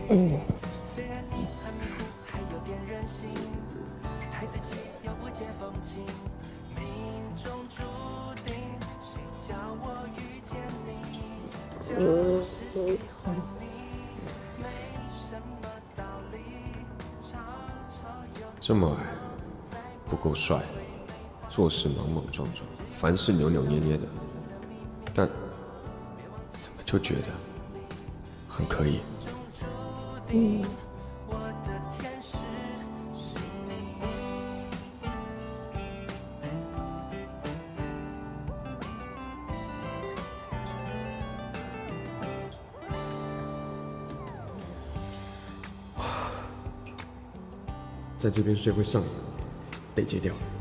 这么矮，不够帅，做事莽莽撞撞，凡事扭扭捏捏的，但怎么就觉得很可以？在这边睡会上瘾，得戒掉。